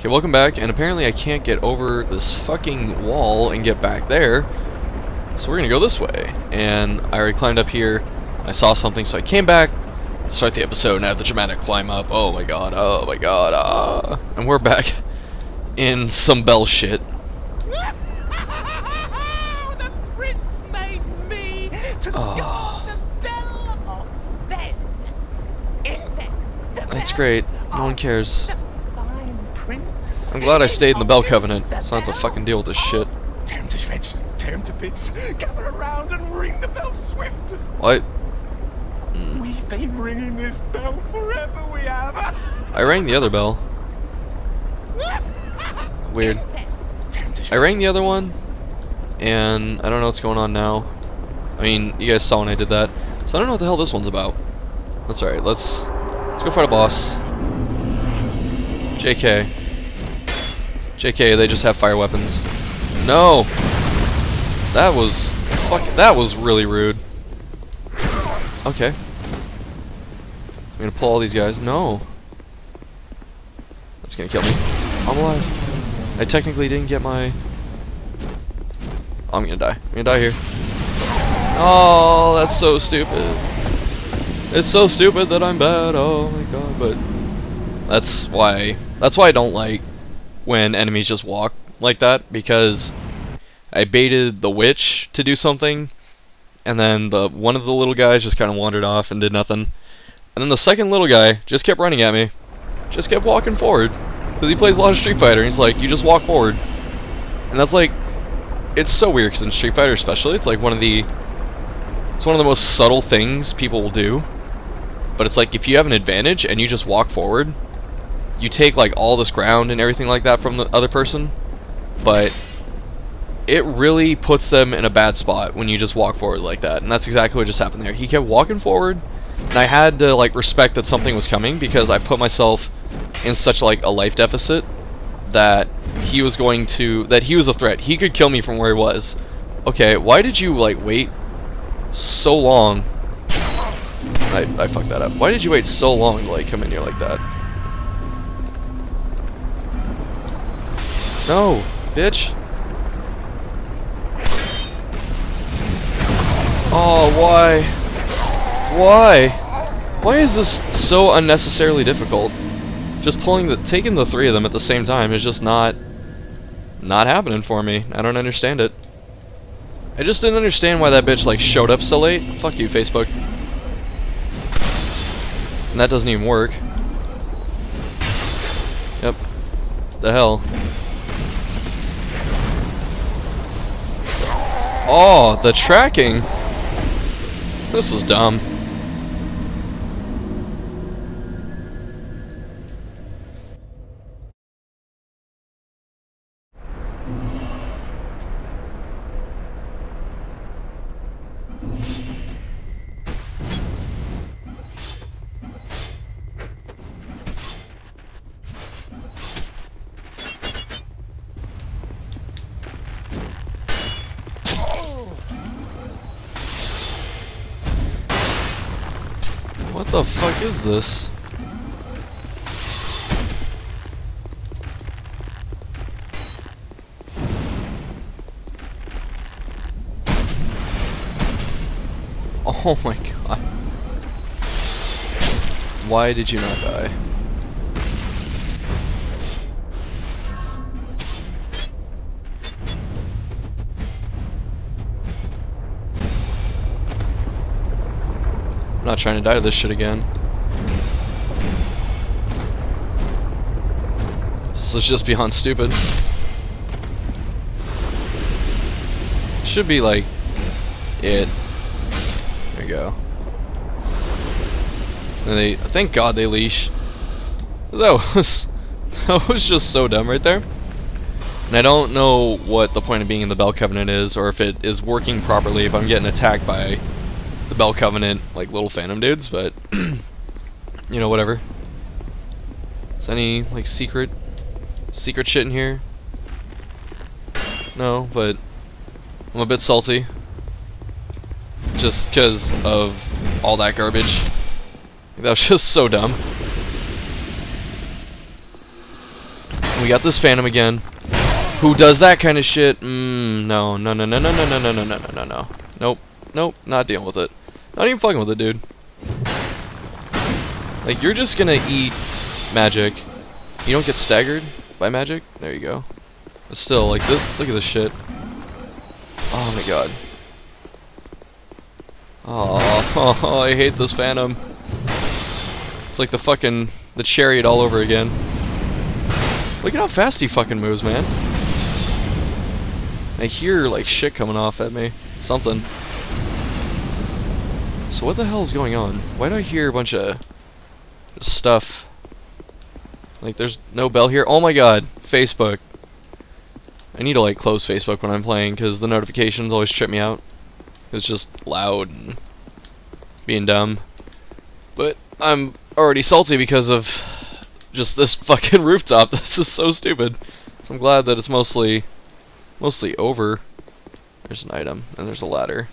Okay, welcome back, and apparently I can't get over this fucking wall and get back there, so we're gonna go this way. And I already climbed up here, I saw something, so I came back to start the episode, and I have the dramatic climb up. Oh my god, and we're back in some bell shit. The prince made me to guard the bell of Ben. That's great, no one cares. Prince. I'm glad I stayed in the Bell Covenant, so I don't have to fucking deal with this shit. Tear him to shreds, tear him to bits, gather around and ring the bell swift. What? We've been ringing this bell forever, we have. I rang the other bell. Weird. I rang the other one, and I don't know what's going on now. I mean, you guys saw when I did that, so I don't know what the hell this one's about. That's alright, let's go fight a boss. JK. JK, they just have fire weapons. No! That was really rude. Okay. I'm gonna pull all these guys. No! That's gonna kill me. I'm alive. I technically didn't get my... I'm gonna die. I'm gonna die here. Oh, that's so stupid. It's so stupid that I'm bad. Oh my god, but... That's why I don't like when enemies just walk like that, because I baited the witch to do something, and then one of the little guys just kind of wandered off and did nothing, and then the second little guy just kept running at me, just kept walking forward, because he plays a lot of Street Fighter, and he's like, you just walk forward, and that's like, it's so weird, because in Street Fighter especially, it's like one of the most subtle things people will do, but it's like, if you have an advantage and you just walk forward, you take like all this ground and everything like that from the other person, but it really puts them in a bad spot when you just walk forward like that, and that's exactly what just happened there. He kept walking forward, and I had to like respect that something was coming, because I put myself in such like a life deficit that he was a threat. He could kill me from where he was. Okay, why did you like wait so long? I fucked that up. Why did you wait so long to like come in here like that? No, bitch. Oh, why? Why? Why is this so unnecessarily difficult? Just taking the three of them at the same time is just not happening for me. I don't understand it. I just didn't understand why that bitch like showed up so late. Fuck you, Facebook. And that doesn't even work. Yep. The hell. Oh, the tracking. This is dumb. What the fuck is this? Oh my god. Why did you not die? I'm not trying to die to this shit again. This is just beyond stupid. Should be like it. There you go. And thank God they leash. That was just so dumb right there. And I don't know what the point of being in the Bell Covenant is, or if it is working properly, if I'm getting attacked by the Bell Covenant, like little phantom dudes, but you know, whatever. Is any like secret shit in here? No, but I'm a bit salty just because of all that garbage. That was just so dumb. We got this Phantom again. Who does that kind of shit? No, no, no, no, no, no, no, no, no, no, no, no, no. Nope, nope, not dealing with it. Not even fucking with it, dude. Like, you're just gonna eat magic. You don't get staggered by magic? There you go. But still, like this, look at this shit. Oh my god. Oh, I hate this Phantom. It's like the chariot all over again. Look at how fast he fucking moves, man. I hear, like, shit coming off at me. Something. So what the hell is going on? Why do I hear a bunch of stuff? Like, there's no bell here. Oh my god. Facebook. I need to, like, close Facebook when I'm playing, because the notifications always trip me out. It's just loud and being dumb. But I'm already salty because of just this fucking rooftop. This is so stupid. So I'm glad that it's mostly over. There's an item, and there's a ladder.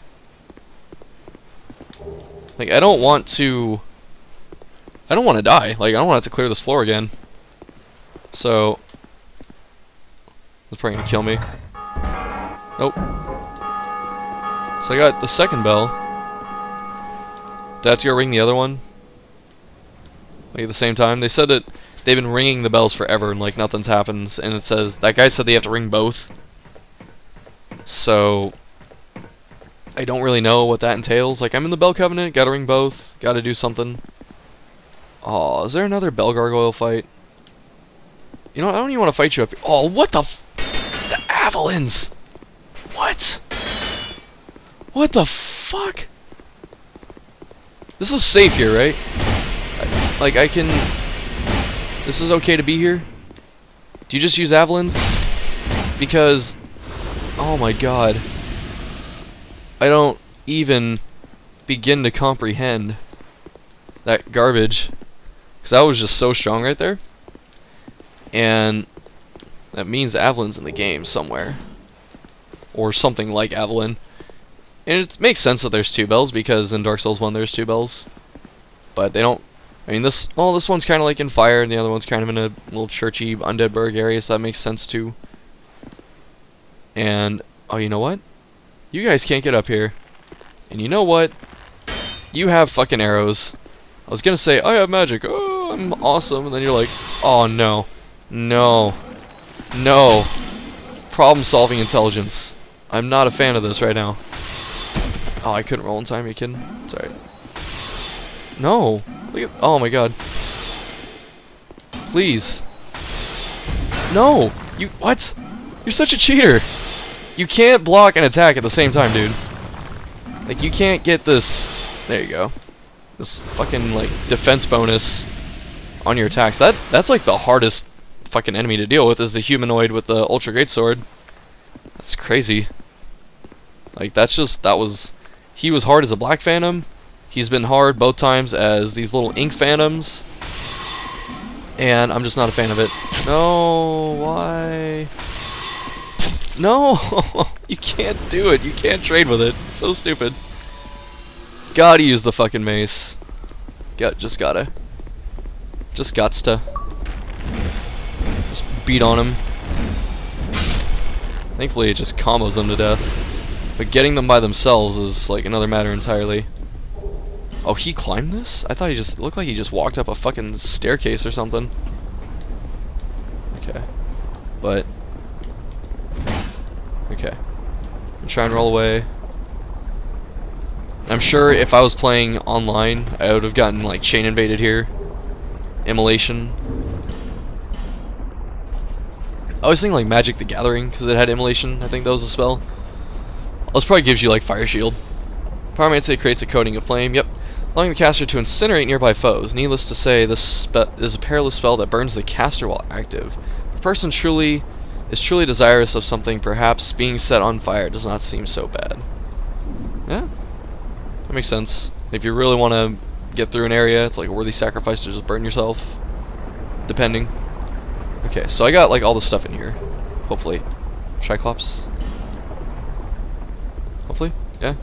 Like, I don't want to die. Like, I don't want to have to clear this floor again. So, that's probably gonna kill me. Nope. So I got the second bell. Do I have to go ring the other one? Like, at the same time? They said that they've been ringing the bells forever and, like, nothing's happened. And it says, that guy said they have to ring both. So, I don't really know what that entails. Like, I'm in the Bell Covenant, gotta ring both, gotta do something. Oh, is there another Bell Gargoyle fight? You know what, I don't even want to fight you up here. Oh, what the the Avalons! What? What the fuck? This is safe here, right? Like, I can... This is okay to be here? Do you just use Avalons? Because... Oh my god. I don't even begin to comprehend that garbage. Because that was just so strong right there. And that means Avalon's in the game somewhere. Or something like Avalon. And it makes sense that there's two bells, because in Dark Souls 1 there's two bells. But they don't... I mean, this one's kind of like in fire, and the other one's kind of in a little churchy Undead Burg area, so that makes sense too. And, oh, you know what? You guys can't get up here. And you know what? You have fucking arrows. I was gonna say, I have magic, oh, I'm awesome, and then you're like, oh no. No. No. Problem-solving intelligence. I'm not a fan of this right now. Oh, I couldn't roll in time, are you kidding? Sorry. No. Look at, oh my god. Please. No! You, what? You're such a cheater! You can't block and attack at the same time, dude. Like, you can't get this... There you go. This fucking, like, defense bonus on your attacks. That's like the hardest fucking enemy to deal with, is the humanoid with the Ultra Great Sword. That's crazy. Like, that's just... That was... He was hard as a Black Phantom. He's been hard both times as these little ink phantoms. And I'm just not a fan of it. No, why? No! You can't do it. You can't trade with it. It's so stupid. Gotta use the fucking mace. Just gotta. Just gots to. Just beat on him. Thankfully it just combos them to death. But getting them by themselves is like another matter entirely. Oh, he climbed this? I thought he just... It looked like he just walked up a fucking staircase or something. Okay. But... Okay. I'm trying to roll away. I'm sure if I was playing online, I would have gotten, like, chain invaded here. Immolation. I was thinking, like, Magic the Gathering, because it had Immolation. I think that was a spell. This probably gives you, like, Fire Shield. Pyromancy creates a coating of flame. Yep. Allowing the caster to incinerate nearby foes. Needless to say, this is a perilous spell that burns the caster while active. If a person is truly desirous of something, perhaps being set on fire does not seem so bad. Yeah, that makes sense. If you really want to get through an area, it's like a worthy sacrifice to just burn yourself. Depending. Okay, so I got like all the stuff in here. Hopefully. Triclops. Hopefully. Yeah.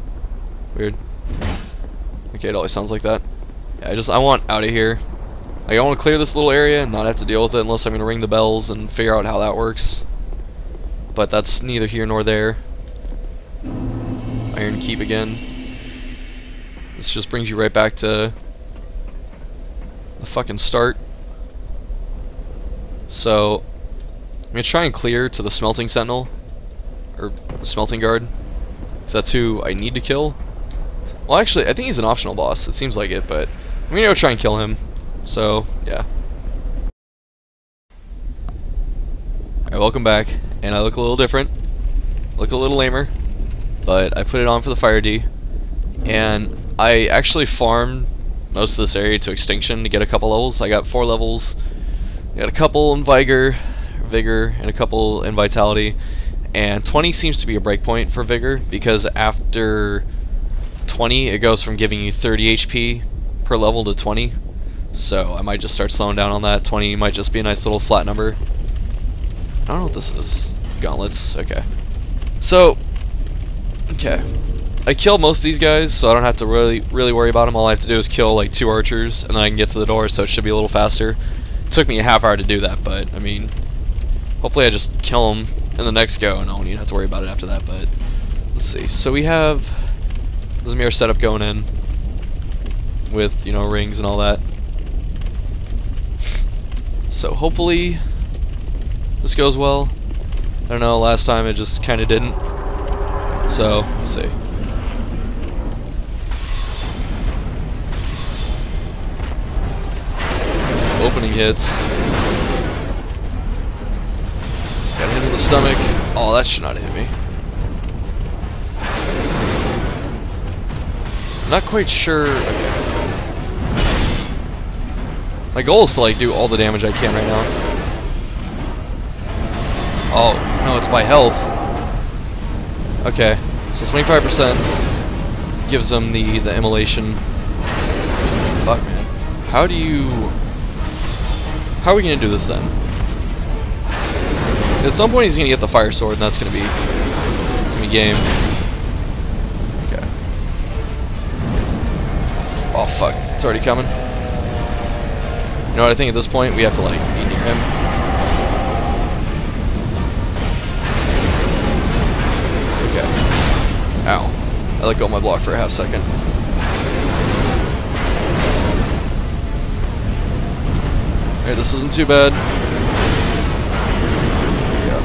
Weird. Okay, it always sounds like that. Yeah, I want out of here. Like, I want to clear this little area and not have to deal with it unless I'm going to ring the bells and figure out how that works. But that's neither here nor there. Iron Keep again. This just brings you right back to the fucking start. So, I'm going to try and clear to the Smelting Sentinel. Or the Smelting Guard. Because that's who I need to kill. Well, actually, I think he's an optional boss. It seems like it, but I'm going to go try and kill him. So, yeah. Alright, welcome back. And I look a little different. Look a little lamer. But I put it on for the Fire D. And I actually farmed most of this area to extinction to get a couple levels. I got 4 levels. I got a couple in Vigor, and a couple in Vitality. And 20 seems to be a breakpoint for Vigor, because after 20 it goes from giving you 30 HP per level to 20. So I might just start slowing down on that. 20 might just be a nice little flat number. I don't know what this is. Gauntlets, okay. So, okay. I killed most of these guys, so I don't have to really worry about them. All I have to do is kill like 2 archers, and then I can get to the door, so it should be a little faster. It took me a half hour to do that, but I mean, hopefully I just kill them in the next go, and I won't even have to worry about it after that. But let's see. So we have the mirror setup going in with, you know, rings and all that. So hopefully this goes well. I don't know, last time it just kind of didn't. So, let's see. Some opening hits. Got hit in the stomach. Oh, that should not hit me. I'm not quite sure. Okay. My goal is to like do all the damage I can right now. Oh, no, it's by health. Okay, so 25% gives them the immolation. Fuck, man. How are we gonna do this then? At some point he's gonna get the fire sword, and that's gonna be game. Okay. Oh fuck, it's already coming. You know what, I think at this point we have to like be near him. Okay. Ow. I let go of my block for a half second. Alright, this isn't too bad. Yeah.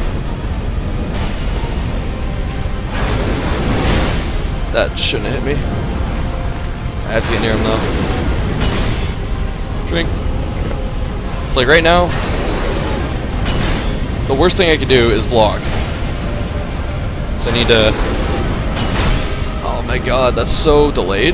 That shouldn't have hit me. I have to get near him though. Drink. Okay. It's like right now, the worst thing I could do is block. So I need to... Oh my god, that's so delayed.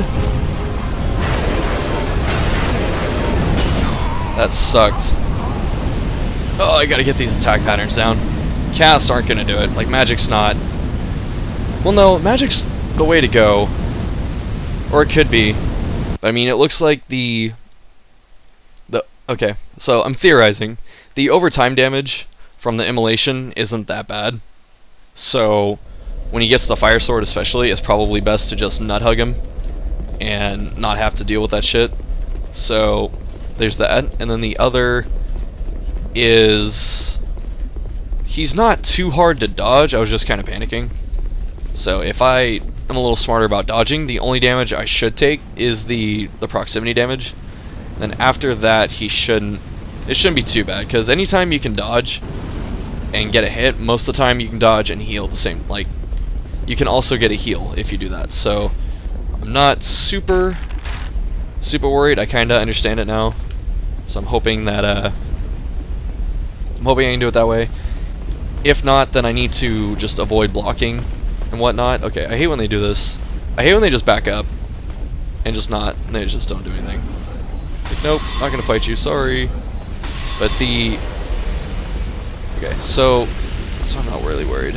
That sucked. Oh, I gotta get these attack patterns down. Casts aren't gonna do it. Like, magic's not... Well, no, magic's the way to go. Or it could be. But, I mean, it looks like the... Okay, so I'm theorizing. The overtime damage from the immolation isn't that bad. So, when he gets the fire sword especially, it's probably best to just nut hug him and not have to deal with that shit. So, there's that. And then the other is... He's not too hard to dodge, I was just kind of panicking. So, if I am a little smarter about dodging, the only damage I should take is the proximity damage. Then after that, it shouldn't be too bad, because anytime you can dodge and get a hit, most of the time you can dodge and heal the same. Like, you can also get a heal if you do that. So, I'm not super worried. I kind of understand it now. So I'm hoping that, I can do it that way. If not, then I need to just avoid blocking and whatnot. Okay, I hate when they do this. I hate when they just back up and they just don't do anything. Like, nope, not gonna fight you, sorry. But the... Okay, so I'm not really worried.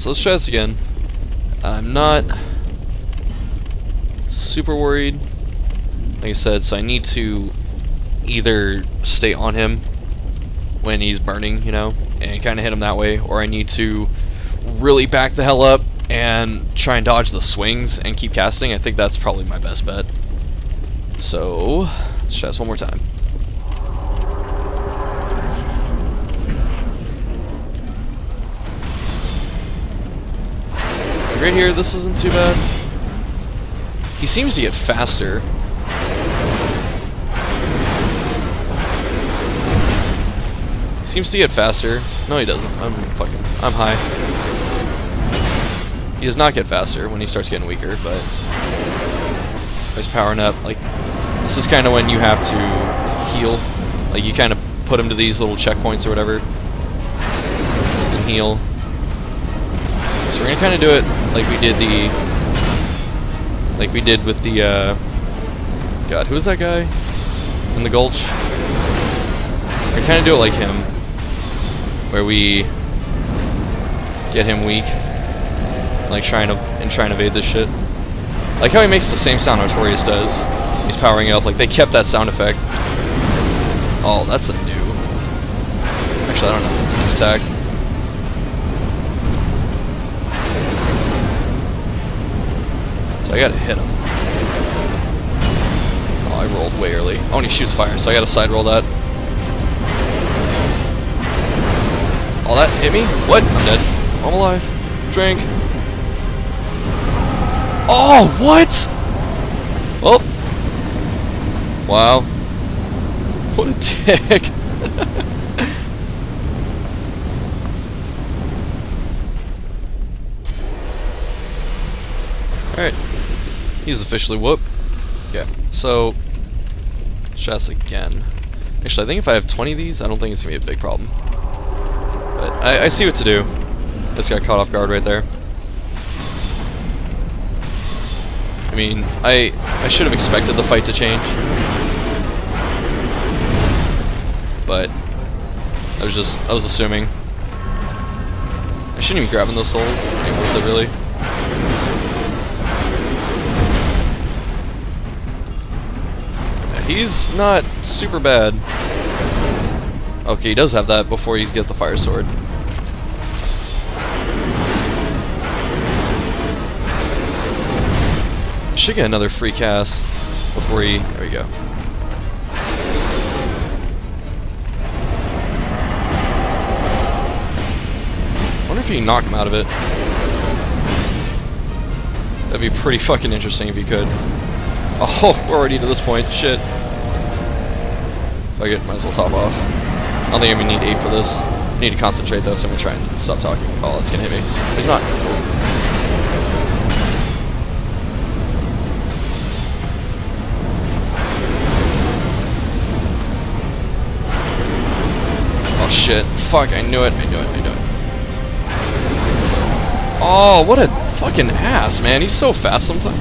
so let's try this again. I'm not super worried. Like I said, so I need to either stay on him when he's burning, you know, and kind of hit him that way, or I need to really back the hell up and try and dodge the swings and keep casting. I think that's probably my best bet. So, let's try this one more time. Right here, this isn't too bad. He seems to get faster. He seems to get faster. No, he doesn't. I'm high. He does not get faster when he starts getting weaker, but he's powering up. Like, this is kind of when you have to heal. Like, you kind of put him to these little checkpoints or whatever and heal. So we're gonna kind of do it like we did with the God, who was that guy in the Gulch? We're gonna kind of do it like him, where we get him weak, like trying to evade this shit. Like how he makes the same sound Notorious does. He's powering up. Like they kept that sound effect. Oh, that's a new. Actually, I don't know if that's a new attack. I gotta hit him. Oh, I rolled way early. Oh, and he shoots fire, so I gotta side roll that. Oh, that hit me? What? I'm dead. I'm alive. Drink. Oh, what? Well. Wow. What a dick. Alright. He's officially whooped. Yeah. So, let's try this again. Actually, I think if I have 20 of these, I don't think it's going to be a big problem. But I see what to do. Just got caught off guard right there. I mean, I should have expected the fight to change. But I was assuming. I shouldn't even be grabbing those souls. It ain't worth it, really. He's not super bad. Okay, he does have that before he gets the fire sword. Should get another free cast before he. There we go. I wonder if he can knock him out of it. That'd be pretty fucking interesting if he could. Oh, we're already to this point. Shit. Fuck it, might as well top off. I don't think I'm gonna need 8 for this. I need to concentrate though, so I'm gonna try and stop talking. Oh, it's gonna hit me. He's not. Oh shit. Fuck, I knew it. Oh, what a fucking ass, man. He's so fast sometimes.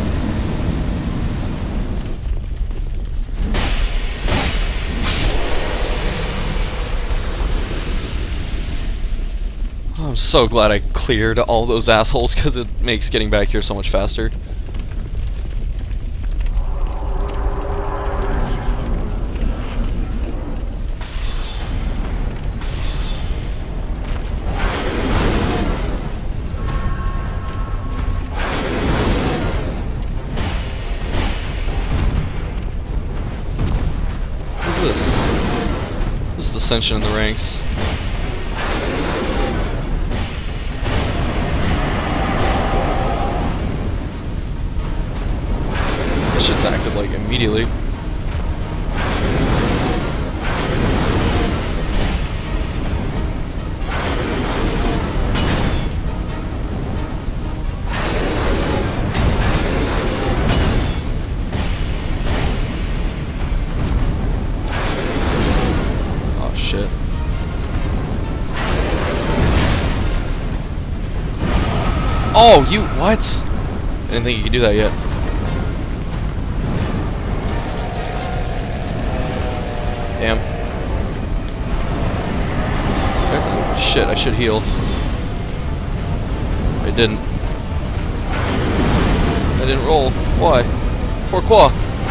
I'm so glad I cleared all those assholes because it makes getting back here so much faster. What is this? This is dissension in the ranks. Shit's active like immediately. Oh shit. Oh, you what? I didn't think you could do that yet. Damn. Shit, I should heal. I didn't. I didn't roll. Why? Pourquoi?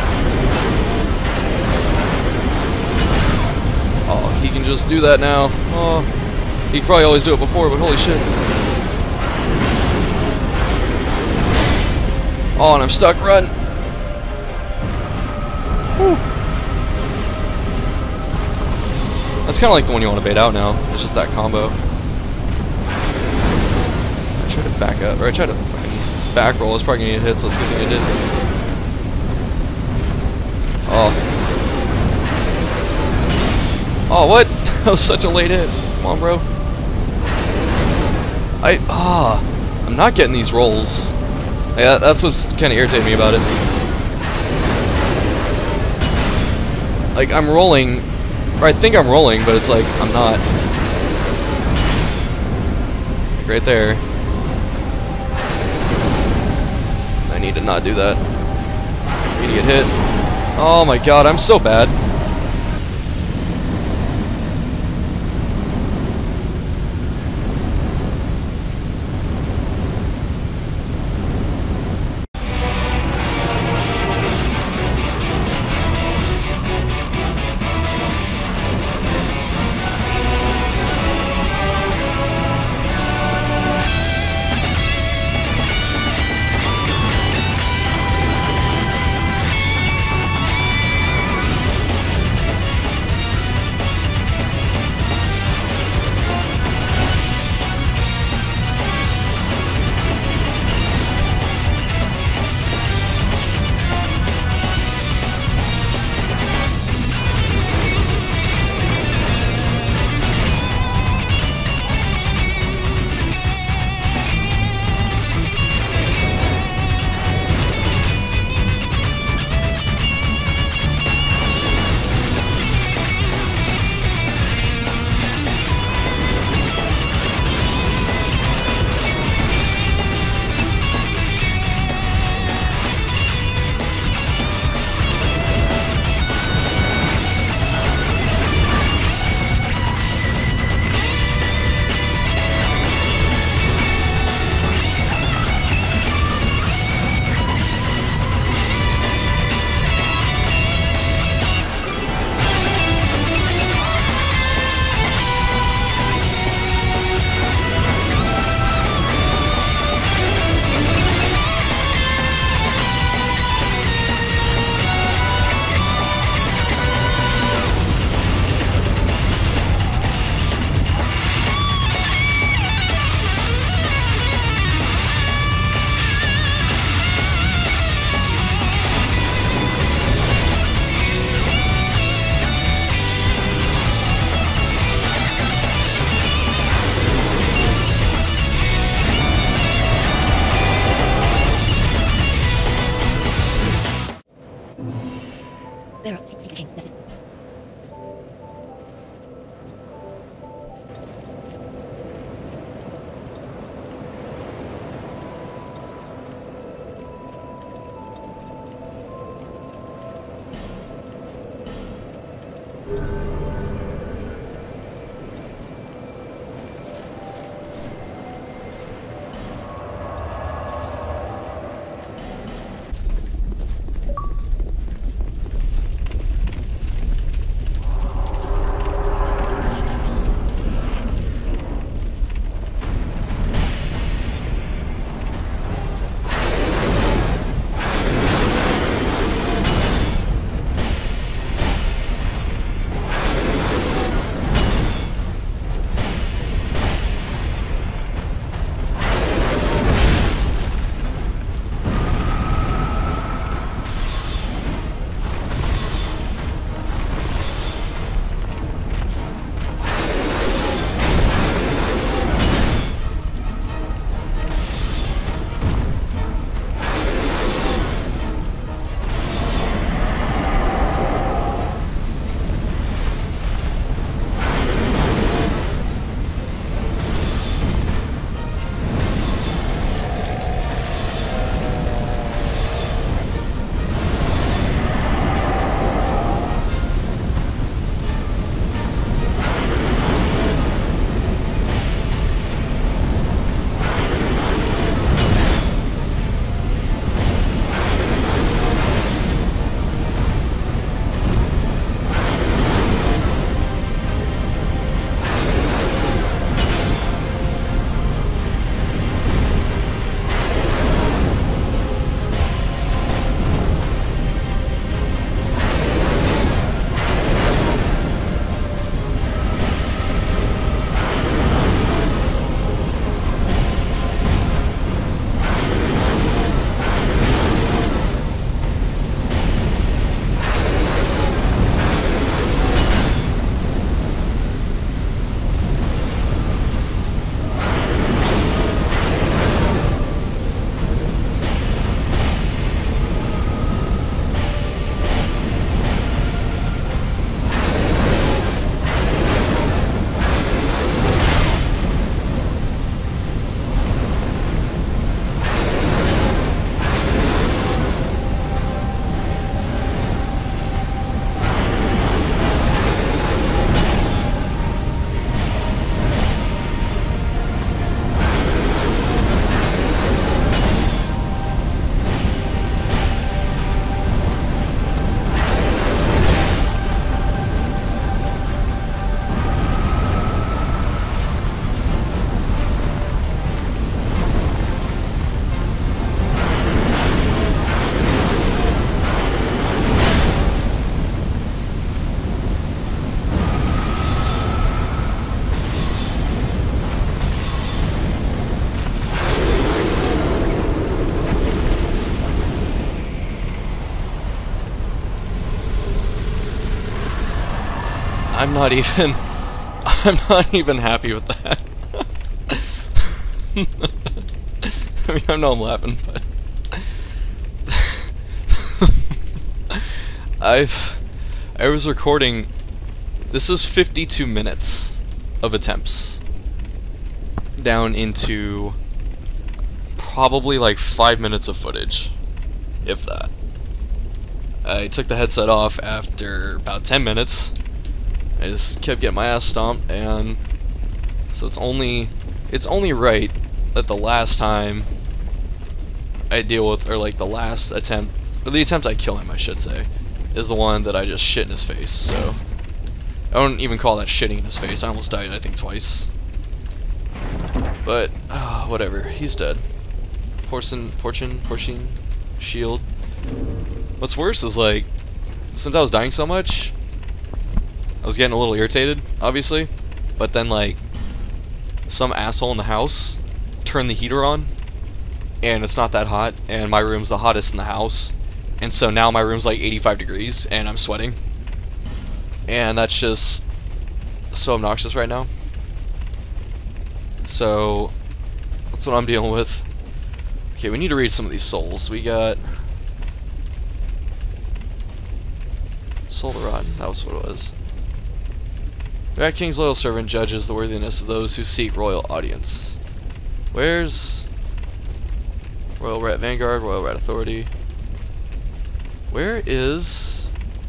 Oh, he can just do that now. Oh, he could probably always do it before, but holy shit. Oh, and I'm stuck. Run. Whew. That's kind of like the one you want to bait out now. It's just that combo. I tried to back up, or I tried to fucking back roll. I was probably gonna get hit, so it's a good thing I did. Oh. Oh, what? That was such a late hit. Come on, bro. I'm not getting these rolls. Yeah, that's what's kind of irritating me about it. Like, I'm rolling, or I think I'm rolling, but it's like, I'm not. Like right there. I need to not do that. I need to get hit. Oh my god, I'm so bad. not even I'm not even happy with that. I mean, I know I'm laughing, but I was recording. This is 52 minutes of attempts down into probably like 5 minutes of footage, if that. I took the headset off after about 10 minutes. I just kept getting my ass stomped, and so it's only right that the last time I deal with, or like the last attempt, or the attempt I kill him, I should say, is the one that I just shit in his face. So I don't even call that shitting in his face. I almost died, I think, twice. But whatever, he's dead. Porcine shield. What's worse is, like, since I was dying so much, I was getting a little irritated, obviously, but then, like, some asshole in the house turned the heater on, and it's not that hot, and my room's the hottest in the house, and so now my room's like 85 degrees, and I'm sweating, and that's just so obnoxious right now. So that's what I'm dealing with. Okay, we need to read some of these souls. We got Soul to Rotten, that was what it was. The Rat King's loyal servant judges the worthiness of those who seek royal audience. Where's Royal Rat Vanguard, Royal Rat Authority? Where is...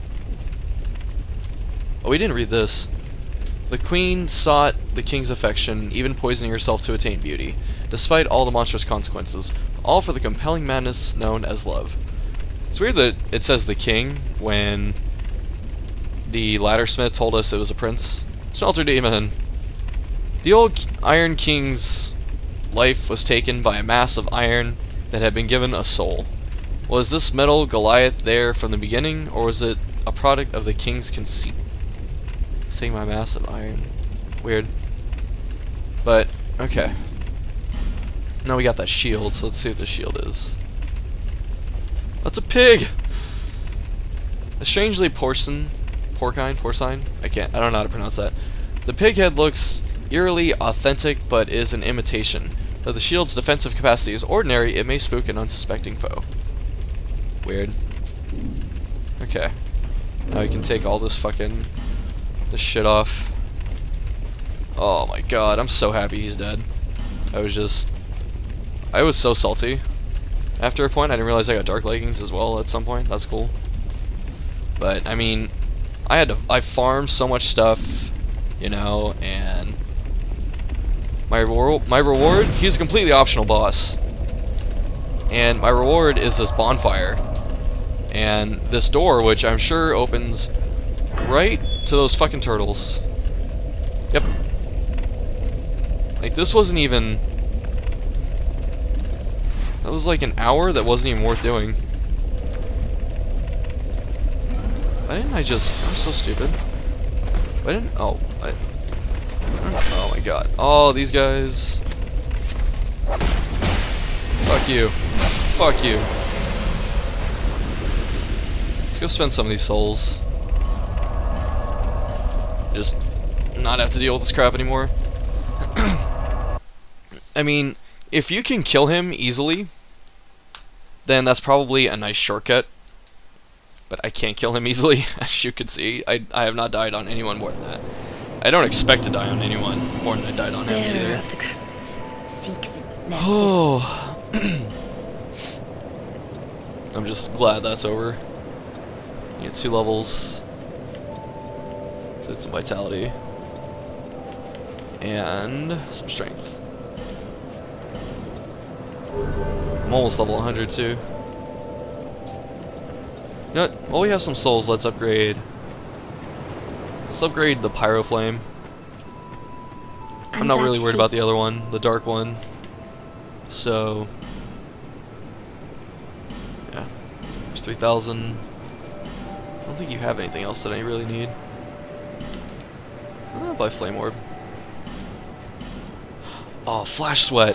Oh, we didn't read this. The queen sought the king's affection, even poisoning herself to attain beauty, despite all the monstrous consequences, all for the compelling madness known as love. It's weird that it says the king when the laddersmith told us it was a prince. Smelter demon. The old Iron King's life was taken by a mass of iron that had been given a soul. Was this metal Goliath there from the beginning, or was it a product of the king's conceit? It's taking my mass of iron. Weird. But, okay. Now we got that shield, so let's see what the shield is. That's a pig! A strangely porcine, I don't know how to pronounce that. The pig head looks eerily authentic, but is an imitation. Though the shield's defensive capacity is ordinary, it may spook an unsuspecting foe. Weird. Okay. Now we can take all this shit off. Oh my god, I'm so happy he's dead. I was so salty. After a point, I didn't realize I got dark leggings as well at some point. That's cool. But, I mean, I farmed so much stuff, you know, and my reward, he's a completely optional boss. And my reward is this bonfire. And this door, which I'm sure opens right to those fucking turtles. Yep. Like, this wasn't even... That was like an hour that wasn't even worth doing. Why didn't I just... I'm so stupid. Why didn't... Oh, oh my god. Oh, these guys... Fuck you. Fuck you. Let's go spend some of these souls. Just not have to deal with this crap anymore. I mean, if you can kill him easily, then that's probably a nice shortcut. But I can't kill him easily, as you can see. I have not died on anyone more than that. I don't expect to die on anyone more than I died on him either. Of the curtains, seek them lest Oh. I'm just glad that's over. You get 2 levels. So it's some vitality. And some strength. I'm almost level 100 too. You know what? While we have some souls, let's upgrade. Let's upgrade the Pyro Flame. I'm not really worried about the other one, the dark one. So, yeah. There's 3,000. I don't think you have anything else that I really need. I'll buy Flame Orb. Oh, Flash Sweat.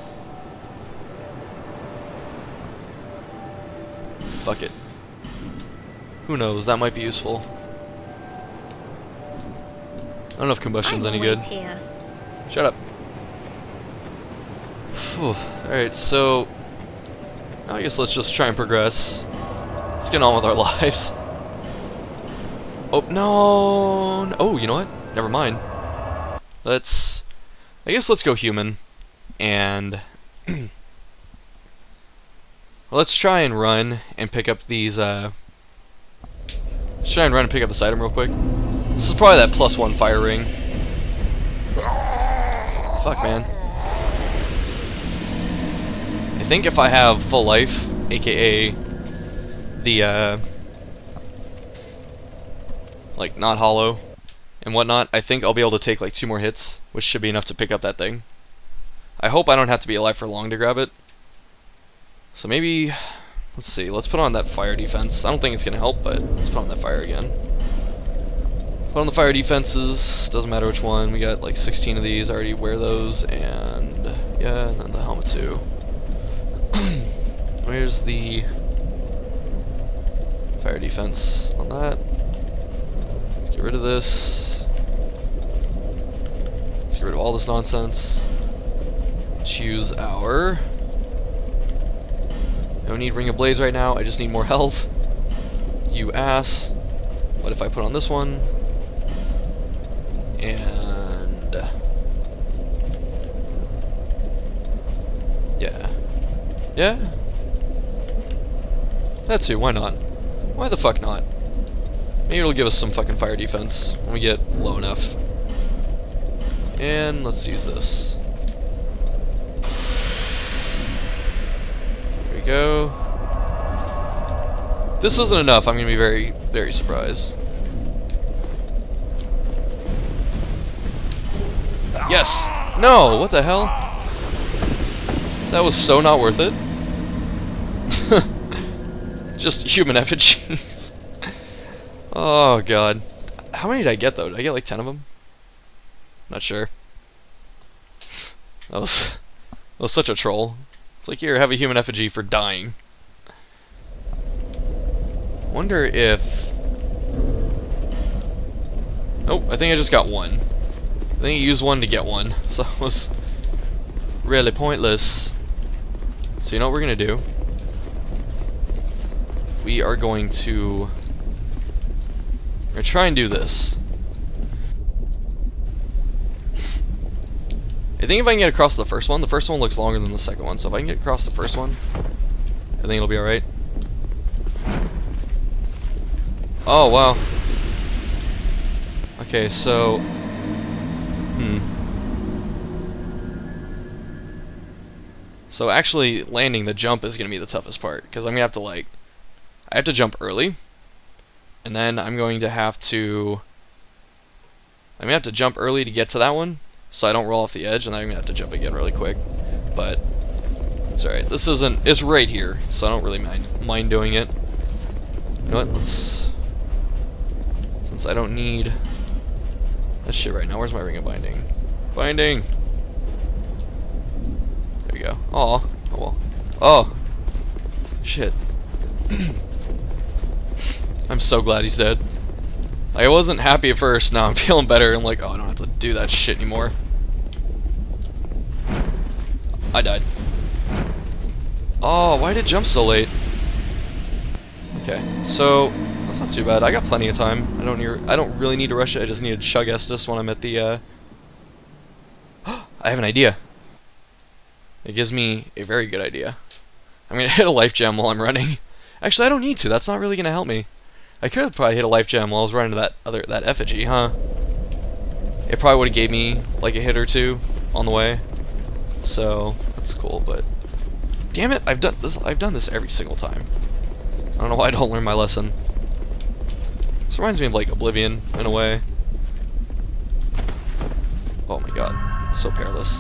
Fuck it. Who knows, that might be useful. I don't know if combustion's any good. Here. Shut up. Alright, so I guess let's just try and progress. Let's get on with our lives. Oh, no. Oh, you know what? Never mind. I guess let's go human. And let's try and run and pick up these, let's try and run and pick up this item real quick. This is probably that +1 fire ring. Fuck, man. I think if I have full life, aka the, like, not hollow and whatnot, I think I'll be able to take like 2 more hits, which should be enough to pick up that thing. I hope I don't have to be alive for long to grab it. So maybe, let's see, let's put on that fire defense. I don't think it's gonna help, but let's put on that fire again. Put on the fire defenses, doesn't matter which one. We got like 16 of these, I already wear those, and yeah, and then the helmet too. Where's the fire defense on that? Let's get rid of this. Let's get rid of all this nonsense. Choose our... I don't need Ring of Blaze right now, I just need more health. You ass. What if I put on this one? And... yeah. Yeah? That too, why not? Why the fuck not? Maybe it'll give us some fucking fire defense when we get low enough. And let's use this. There we go. If this isn't enough, I'm gonna be very, very surprised. Yes! No! What the hell? That was so not worth it. Just human effigies. Oh god. How many did I get though? Did I get like 10 of them? Not sure. That was such a troll. It's like, here, have a human effigy for dying. Wonder if... Nope, I think I just got one. I think I used one to get one, so it was really pointless. So you know what we're gonna do? We are going to... we're gonna try and do this. I think if I can get across the first one looks longer than the second one, so if I can get across the first one, I think it'll be alright. Oh, wow. Okay, so... So actually landing the jump is going to be the toughest part, because I'm going to have to like... I have to jump early, and then I'm going to have to... jump early to get to that one, so I don't roll off the edge, and then I'm going to have to jump again really quick. But it's alright. This isn't... it's right here, so I don't really mind doing it. You know what? Let's... since I don't need that shit right now, where's my ring of binding? Binding! There you go. Aw. Oh well. Oh! Shit. I'm so glad he's dead. I wasn't happy at first, now I'm feeling better. I'm like, oh, I don't have to do that shit anymore. I died. Oh, why did it jump so late? Okay, so that's not too bad. I got plenty of time. I don't really need to rush it. I just need to chug Estus when I'm at the I have an idea. It gives me a very good idea. I'm gonna hit a life gem while I'm running. Actually, I don't need to. That's not really gonna help me. I could have probably hit a life gem while I was running to that effigy, huh? It probably would have gave me like a hit or two on the way. So that's cool, but damn it, I've done this every single time. I don't know why I don't learn my lesson. This reminds me of like Oblivion in a way. Oh my god, so perilous.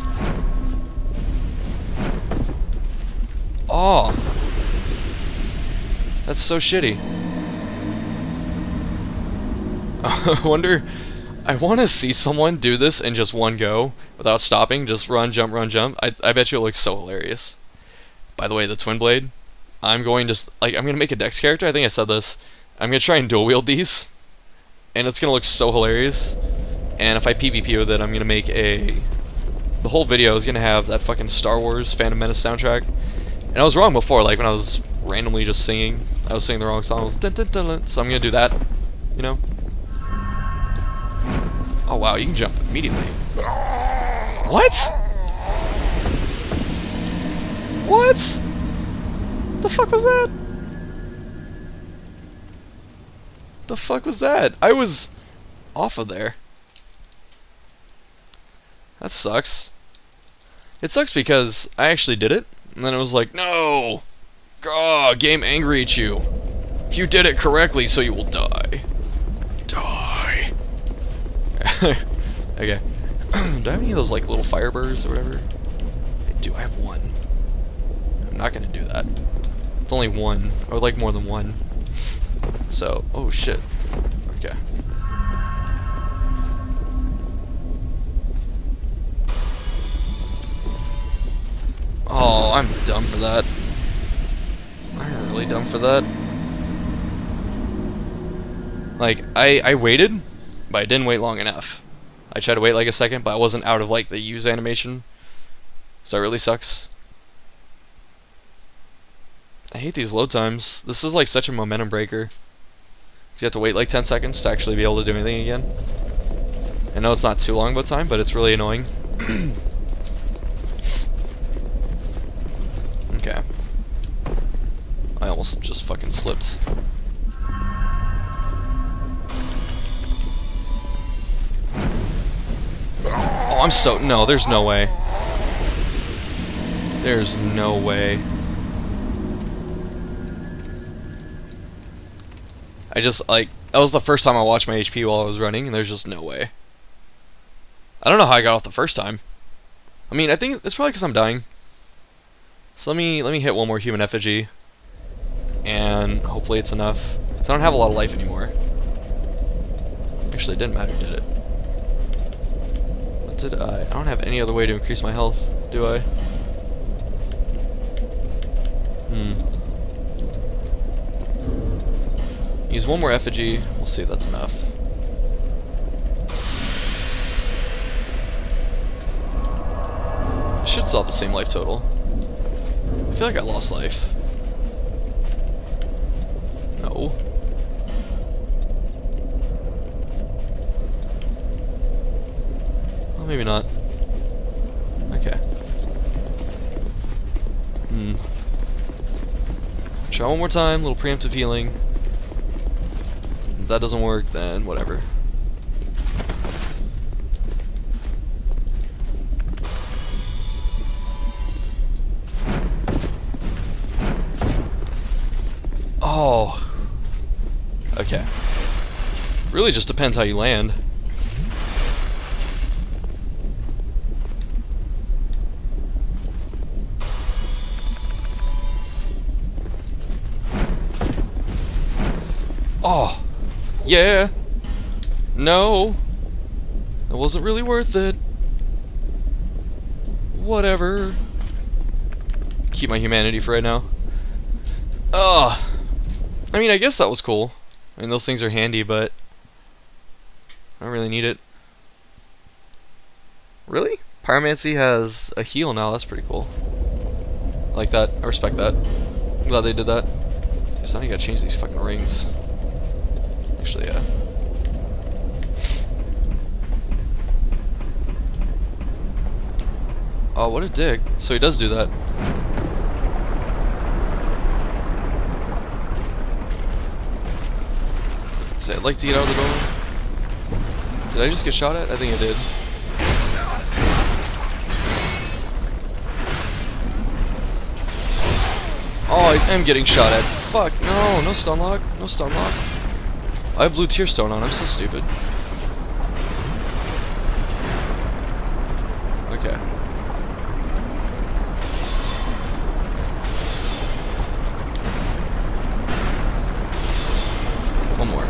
Oh, that's so shitty. I want to see someone do this in just one go without stopping, just run, jump, run, jump. I bet you it looks so hilarious. By the way, the Twin Blade, I'm going to make a Dex character. I think I said this. I'm going to try and dual wield these, and it's going to look so hilarious. And if I PvP with it, I'm gonna make a... The whole video is gonna have that fucking Star Wars Phantom Menace soundtrack. And I was wrong before, like when I was randomly just singing. I was singing the wrong song. I was dun, dun, dun, dun. So I'm gonna do that, you know? Oh wow, you can jump immediately. What? What? The fuck was that? The fuck was that? I was off of there. That sucks. It sucks because I actually did it, and then it was like, no! Oh, game angry at you. You did it correctly, so you will die. Die. Okay. Do I have any of those like little firebirds or whatever? I do. I have one. I'm not gonna do that. It's only one. I would like more than one. So, oh shit. Okay. Oh, I'm dumb for that. I'm really dumb for that. Like, I waited, but I didn't wait long enough. I tried to wait like a second, but I wasn't out of like the use animation. So that really sucks. I hate these load times. This is like such a momentum breaker. You have to wait like 10 seconds to actually be able to do anything again. I know it's not too long of a time, but it's really annoying. Okay. I almost just fucking slipped. Oh, I'm so... No, there's no way. There's no way. I just, like... That was the first time I watched my HP while I was running, and there's just no way. I don't know how I got off the first time. I mean, I think it's probably because I'm dying. So let me hit one more human effigy. And hopefully it's enough. So I don't have a lot of life anymore. Actually, it didn't matter, did it? What did I don't have any other way to increase my health, do I? Use one more effigy. We'll see if that's enough. I should still have the same life total. I feel like I lost life. No. Well, maybe not. Okay. Try one more time, little preemptive healing. If that doesn't work, then whatever. Oh. Okay. Really just depends how you land. Oh. Yeah. No. That wasn't really worth it. Whatever. Keep my humanity for right now. Ugh. I mean, I guess that was cool. I mean, those things are handy, but I don't really need it. Really? Pyromancy has a heal now. That's pretty cool. I like that. I respect that. I'm glad they did that. So now you gotta change these fucking rings. Actually, yeah. Oh, what a dick. So he does do that. I'd like to get out of the door. Did I just get shot at? I think I did. Oh, I am getting shot at. Fuck, no, no stun lock, no stun lock. I have blue tear stone on, I'm so stupid. Okay. One more.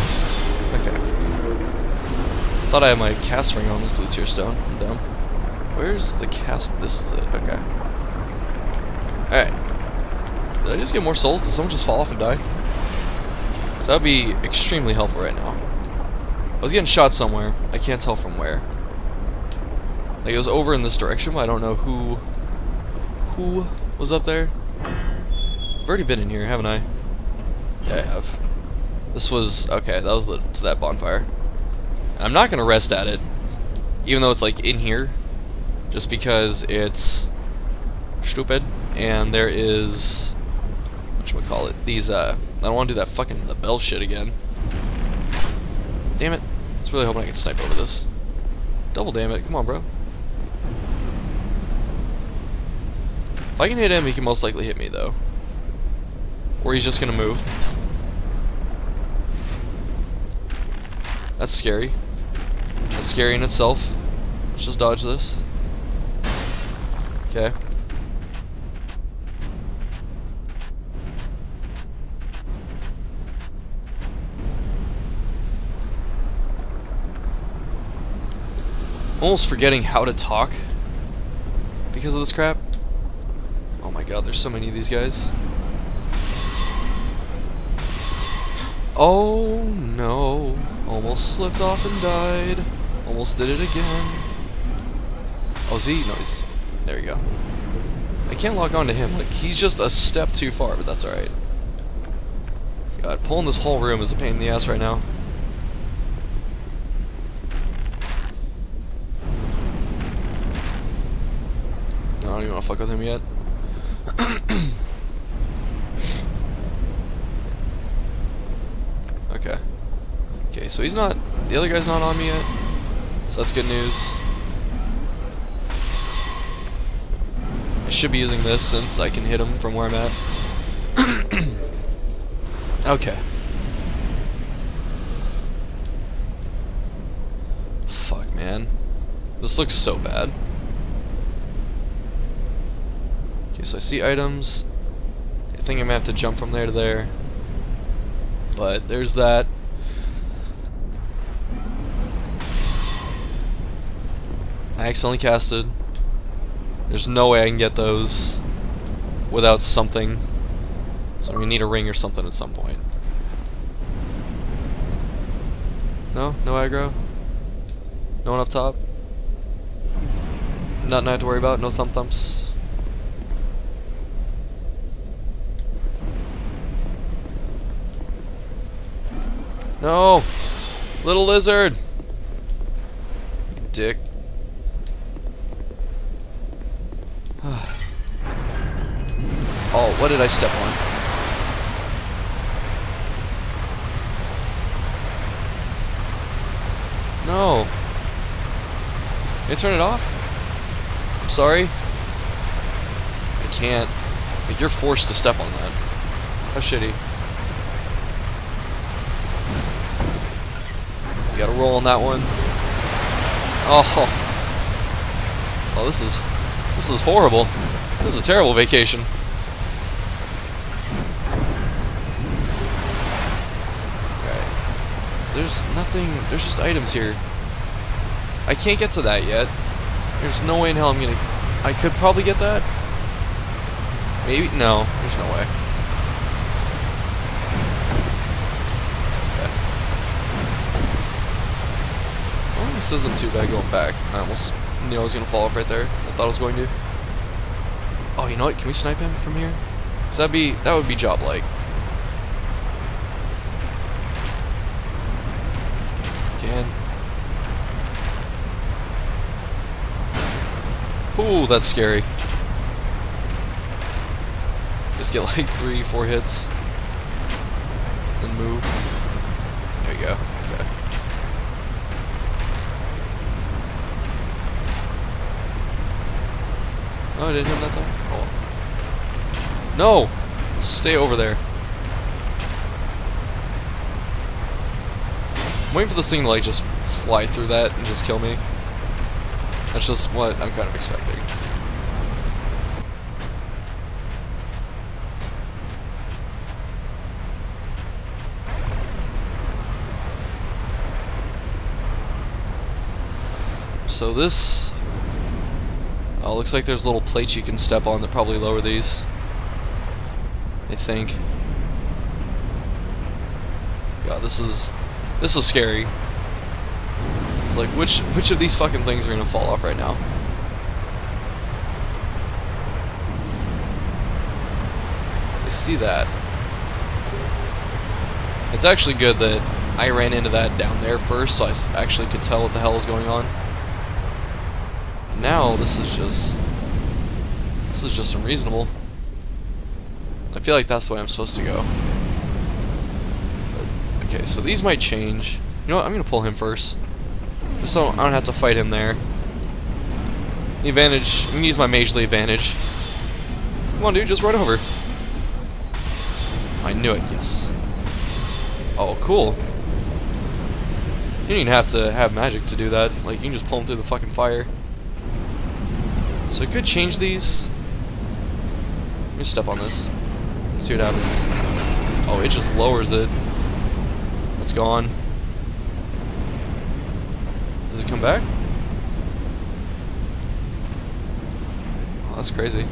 Okay. Thought I had my cast ring on this blue tear stone. I'm dumb. Where's the cast? This is it. Okay. Alright. Did I just get more souls? Did someone just fall off and die? So that would be extremely helpful right now. was getting shot somewhere. I can't tell from where. Like, it was over in this direction, but I don't know who was up there. I've already been in here, haven't I? Yeah, I have. This was... okay, that was to that bonfire. I'm not gonna rest at it, even though it's like in here, just because it's stupid, and there is... whatchamacallit, these, I don't want to do that fucking, the bell shit again. Damn it. I was really hoping I could snipe over this. Double damn it, come on, bro. If I can hit him, he can most likely hit me, though. Or he's just gonna move. That's scary. That's scary in itself. Let's just dodge this. Okay. Almost forgetting how to talk because of this crap. Oh my god, there's so many of these guys. Oh no. Almost slipped off and died. Almost did it again. Oh, is he? No, he's... there we go. I can't lock onto him. Like, he's just a step too far, but that's alright. God, pulling this whole room is a pain in the ass right now. I don't even want to fuck with him yet. Okay. Okay, so he's not... the other guy's not on me yet. So that's good news. I should be using this since I can hit him from where I'm at. Okay. Fuck, man. This looks so bad. Okay, so I see items. I think I'm gonna have to jump from there to there. But there's that. I accidentally casted. There's no way I can get those without something. So I'm gonna need a ring or something at some point. No? No aggro? No one up top? Nothing I have to worry about? No thumps? No! Little lizard! You dick. Oh, what did I step on? No. Can you turn it off? I'm sorry. I can't. Like, you're forced to step on that. How shitty. You gotta roll on that one. Oh. Oh, this is horrible. This is a terrible vacation. Okay. There's nothing, there's just items here. I can't get to that yet. There's no way in hell I'm gonna... I could probably get that. Maybe? No, there's no way. Well, this isn't too bad going back. I almost knew I was gonna fall off right there. I thought I was going to. Oh, you know what? Can we snipe him from here? Cause that would be job-like. Can. Ooh, that's scary. Just get like 3-4 hits. Then move. There you go. Okay. Oh, I didn't hit him that time? Oh. No! Stay over there. I'm waiting for this thing to like just fly through that and just kill me. That's just what I'm kind of expecting. So this... oh, looks like there's little plates you can step on that probably lower these. I think. God, this is scary. It's like, which of these fucking things are gonna fall off right now? I see that. It's actually good that I ran into that down there first, so I actually could tell what the hell was going on. Now this is just unreasonable. I feel like that's the way I'm supposed to go. But, okay, so these might change. You know what? I'm gonna pull him first, just so I don't have to fight him there. The advantage. I'm gonna use my majorly advantage. Come on, dude, just run over. I knew it. Yes. Oh, cool. You don't even have to have magic to do that. Like, you can just pull them through the fucking fire. So I could change these. Let me step on this. See what happens. Oh, it just lowers it. It's gone. Does it come back? Oh, that's crazy.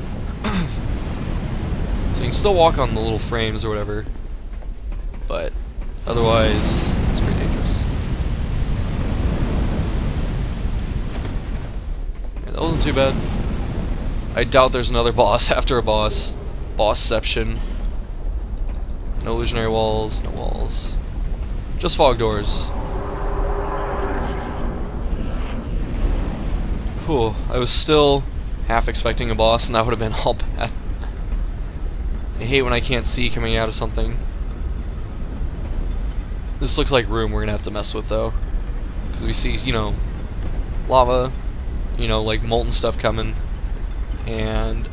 So you can still walk on the little frames or whatever, but otherwise it's pretty dangerous. Yeah, that wasn't too bad. I doubt there's another boss after a boss. Bossception. No illusionary walls, no walls. Just fog doors. Whew, I was still half expecting a boss, and that would have been all bad. I hate when I can't see coming out of something. This looks like room we're gonna have to mess with, though. Because we see, you know, lava, you know, like molten stuff coming, and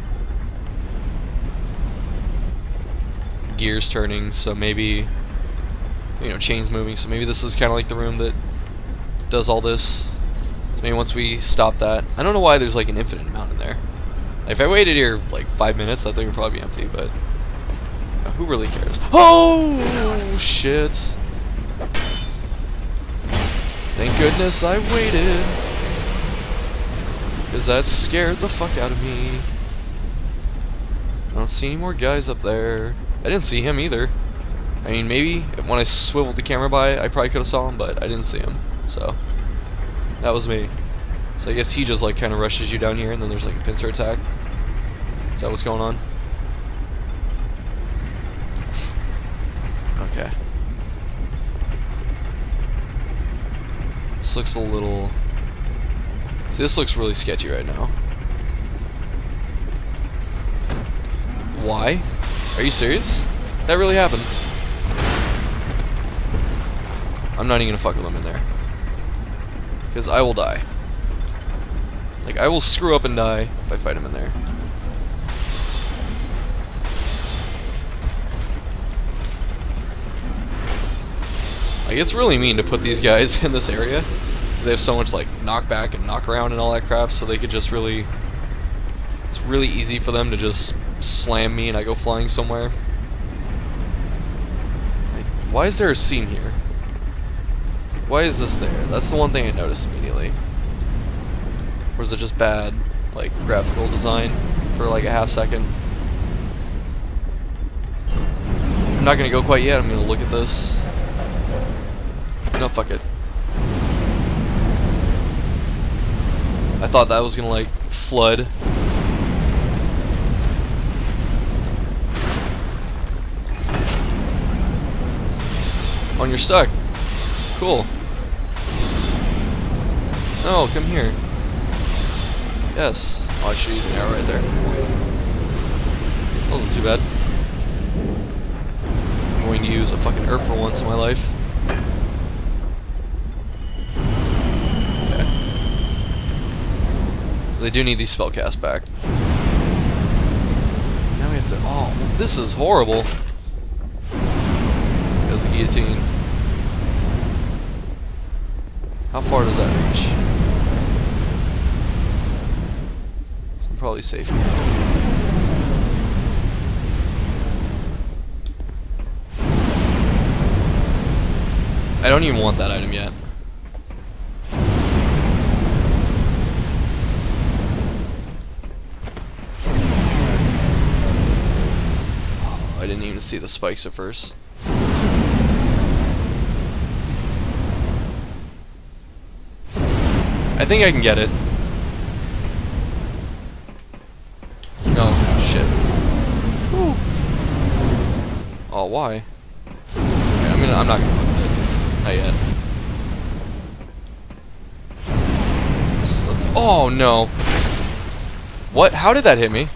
gears turning, so maybe, you know, chains moving, so maybe this is kind of like the room that does all this. So maybe once we stop that, I don't know why there's like an infinite amount in there. If I waited here like 5 minutes, that thing would probably be empty, but who really cares? Oh shit. Thank goodness I waited, because that scared the fuck out of me. I don't see any more guys up there. I didn't see him either. I mean, maybe when I swiveled the camera by, I probably could have saw him, but I didn't see him. So that was me. So I guess he just like kind of rushes you down here, and then there's like a pincer attack. Is that what's going on? Okay. This looks a little... See, this looks really sketchy right now. Why? Are you serious? That really happened. I'm not even gonna fuck with him in there, because I will die. Like, I will screw up and die if I fight him in there. Like, it's really mean to put these guys in this area, because they have so much, like, knockback and knock around and all that crap, so they could just really... It's really easy for them to just slam me and I go flying somewhere. Like, why is there a scene here? Like, why is this there? That's the one thing I noticed immediately. Or is it just bad, like, graphical design for like a half second? I'm not gonna go quite yet. I'm gonna look at this. No, fuck it. I thought that was gonna like flood. Oh, and you're stuck. Cool. No, come here. Yes. Oh, I should use an arrow right there. That wasn't too bad. I'm going to use a fucking herb for once in my life. Okay. So they do need these spellcasts back. Now we have to... Oh, this is horrible. There's the guillotine. How far does that reach? So I'm probably safe here. I don't even want that item yet. Oh, I didn't even see the spikes at first. I think I can get it. No, shit. Whew. Oh, why? Okay, I'm not gonna fucking do it. Not yet. Let's, oh no. What? How did that hit me?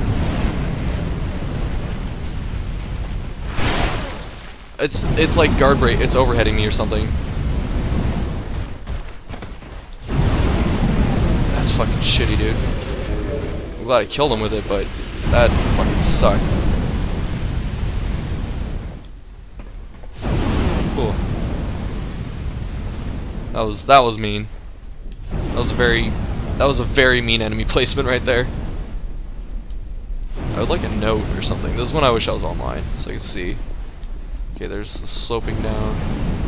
It's like guard break. It's overheading me or something. That's fucking shitty, dude. I'm glad I killed him with it, but that fucking sucked. Cool. That was mean. That was a very mean enemy placement right there. I would like a note or something. This is when I wish I was online, so I could see. Okay, there's the sloping down.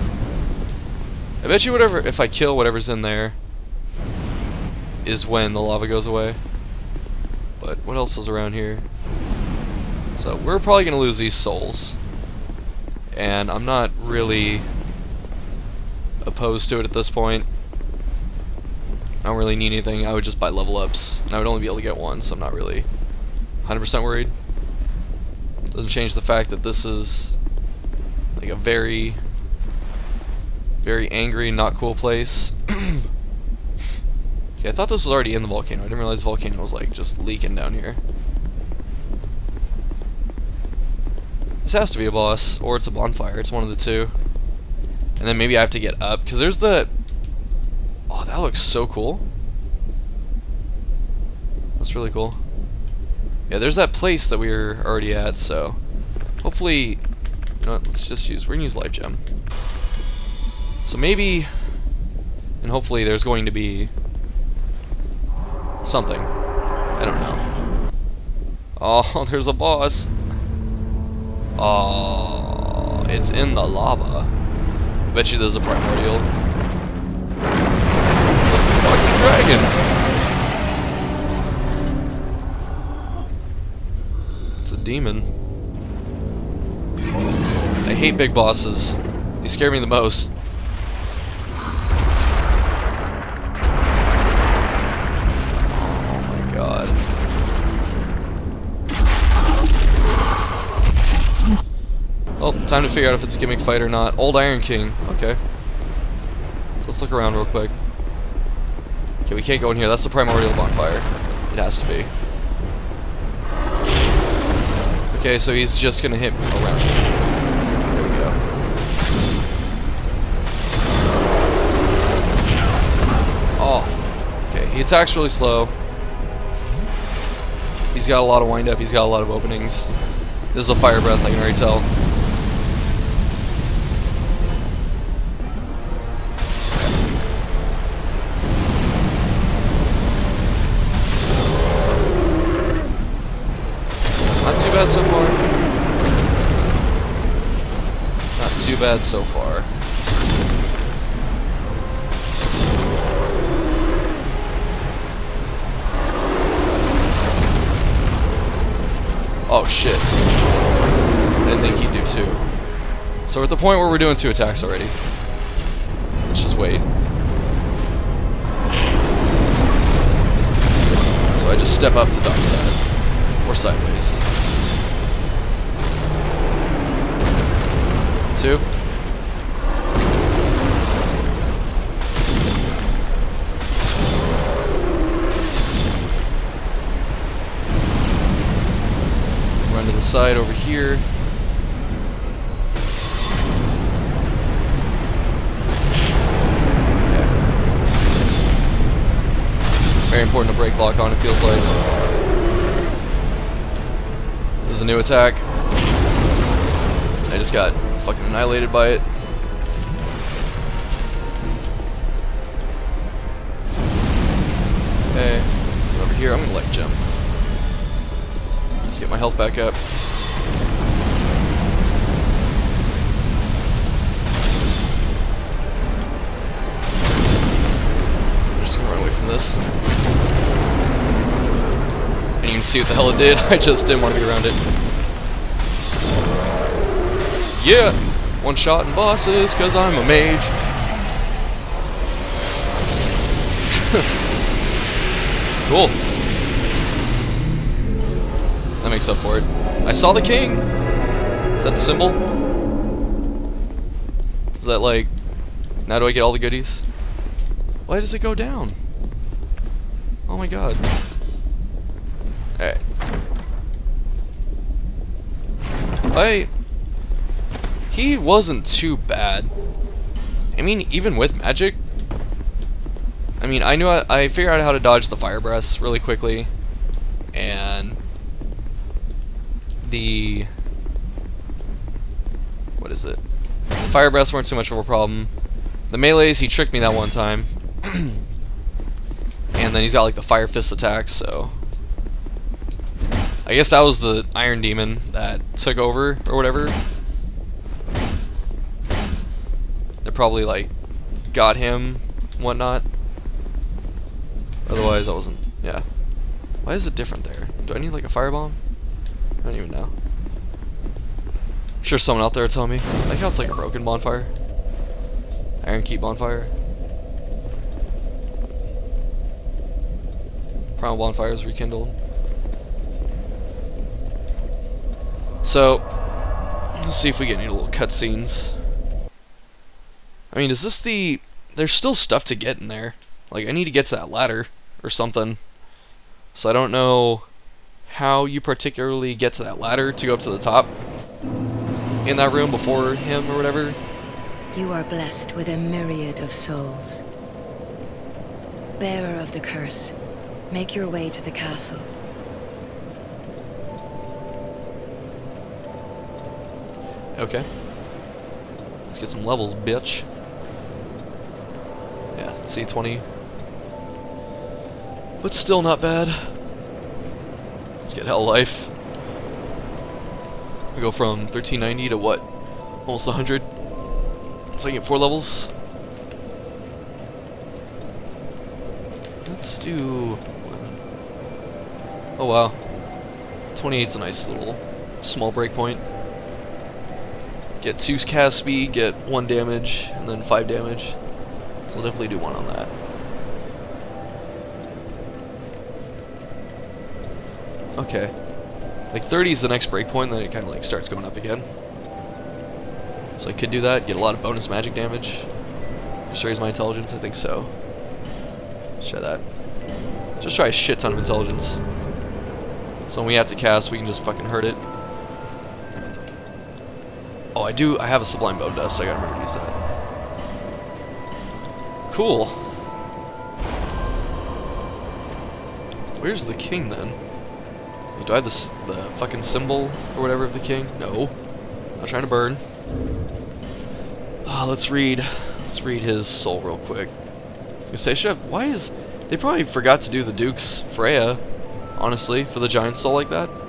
I bet you whatever, if I kill whatever's in there, is when the lava goes away. But what else is around here? So we're probably gonna lose these souls, and I'm not really opposed to it at this point. I don't really need anything. I would just buy level ups, and I would only be able to get one, so I'm not really 100% worried. Doesn't change the fact that this is like a very, very angry, not cool place. Okay, I thought this was already in the volcano. I didn't realize the volcano was like just leaking down here. This has to be a boss, or it's a bonfire. It's one of the two. And then maybe I have to get up, because there's the... Oh, that looks so cool. That's really cool. Yeah, there's that place that we were already at, so... Hopefully... You know what, let's just use... We're gonna use Life Gem. So maybe... And hopefully there's going to be... something. I don't know. Oh, there's a boss. Oh, it's in the lava. I bet you there's a primordial. It's a fucking dragon. It's a demon. I hate big bosses. They scare me the most. Oh my god. Well, time to figure out if it's a gimmick fight or not. Old Iron King. Okay. So let's look around real quick. Okay, we can't go in here. That's the primordial bonfire. It has to be. Okay, so he's just gonna hit around here. There we go. Oh. Okay, he attacks really slow. He's got a lot of wind up. He's got a lot of openings. This is a fire breath, I can already tell. Not too bad so far. Not too bad so far. Oh shit. I didn't think he'd do two. So we're at the point where we're doing 2 attacks already. Let's just wait. So I just step up to dodge that. Or sideways. 2. Run to the side over here. Very important to break lock on, it feels like. There's a new attack. I just got fucking annihilated by it. Okay, over here, I'm gonna Life Gem. Let's get my health back up. Run away from this. And you can see what the hell it did. I just didn't want to be around it. Yeah! One shot and bosses, cause I'm a mage. Cool. That makes up for it. I saw the king! Is that the symbol? Is that like... Now do I get all the goodies? Why does it go down? Oh my god. Alright. He wasn't too bad. I mean, even with magic... I mean, I figured out how to dodge the fire breaths really quickly. And... What is it? The fire breaths weren't too much of a problem. The melees, he tricked me that one time. And then he's got like the fire fist attacks, so... I guess that was the Iron Demon that took over, or whatever. They probably like got him, whatnot. Otherwise I wasn't, yeah. Why is it different there? Do I need like a firebomb? I don't even know. I'm sure someone out there will tell me. I like how it's like a broken bonfire. Iron Keep bonfire. Primal bonfire is rekindled. So, let's see if we get any little cutscenes. I mean, is this the... There's still stuff to get in there. Like, I need to get to that ladder or something. So I don't know how you particularly get to that ladder to go up to the top in that room before him or whatever. You are blessed with a myriad of souls. Bearer of the curse, make your way to the castle. Okay. Let's get some levels, bitch. Yeah, C20. But still not bad. Let's get Hell Life. We go from 1390 to what? Almost 100. So I get 4 levels. Let's do... Oh wow. 28's a nice little small breakpoint. Get 2 cast speed, get 1 damage, and then 5 damage. So I'll definitely do 1 on that. Okay. Like 30 is the next breakpoint, then it kind of like starts going up again. So I could do that, get a lot of bonus magic damage. Just raise my intelligence, I think so. Let's try that. Just try a shit ton of intelligence. So when we have to cast, we can just fucking hurt it. Oh, I have a Sublime Bone Dust, so I gotta remember to use that. Cool. Where's the king then? Do I have the fucking symbol or whatever of the king? No. Not trying to burn. Let's read his soul real quick. I was gonna say, why is... They probably forgot to do the Duke's Freya, honestly, for the giant soul like that.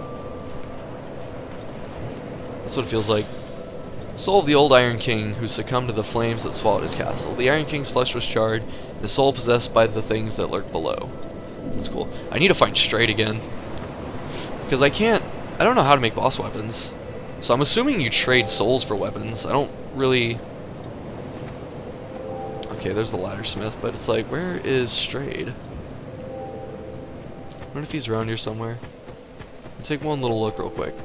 That's what it feels like. Soul of the old Iron King, who succumbed to the flames that swallowed his castle. The Iron King's flesh was charred, and his soul possessed by the things that lurk below. That's cool. I need to find Straight again. Because I don't know how to make boss weapons. So I'm assuming you trade souls for weapons. I don't really... Okay, there's the ladder smith, but it's like, where is Strayed? I wonder if he's around here somewhere. I'll take one little look real quick.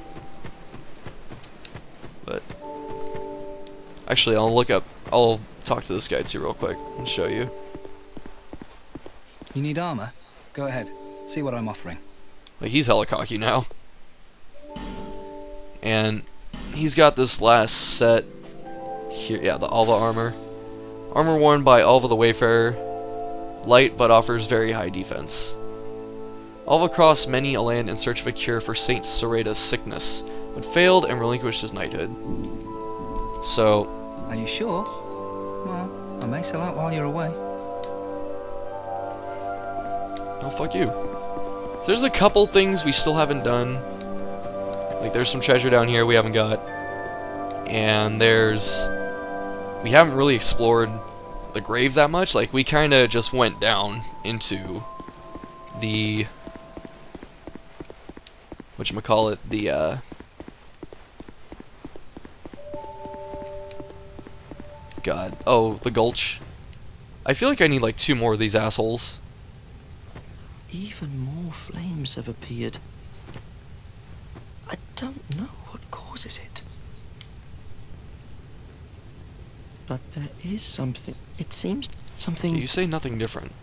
But... Actually, I'll talk to this guy too real quick and show you. You need armor? Go ahead. See what I'm offering. Like, he's hella cocky now. And he's got this last set here. Yeah, the Alva armor. Armor worn by Alva the Wayfarer. Light, but offers very high defense. Alva crossed many a land in search of a cure for Saint Sorada's sickness, but failed and relinquished his knighthood. So... Are you sure? Well, I may sell out while you're away. Oh, fuck you. So there's a couple things we still haven't done. Like, there's some treasure down here we haven't got. And we haven't really explored the grave that much. Like, we kind of just went down into the... whatchamacallit? The, God. Oh, the Gulch. I feel like I need like 2 more of these assholes. Even more flames have appeared. I don't know what causes it. But there is something. It seems something. You say nothing different.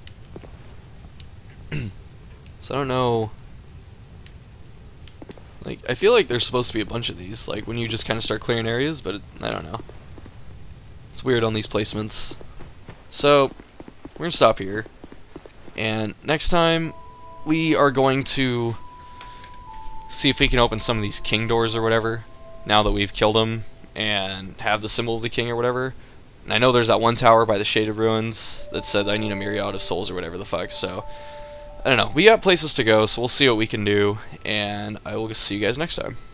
So I don't know. Like, I feel like there's supposed to be a bunch of these, like when you just kind of start clearing areas, but I don't know. It's weird on these placements. So, we're going to stop here. And next time, we are going to see if we can open some of these king doors or whatever, now that we've killed them and have the symbol of the king or whatever. And I know there's that one tower by the Shaded Ruins that said I need a myriad of souls or whatever the fuck, so I don't know. We got places to go, so we'll see what we can do, and I will see you guys next time.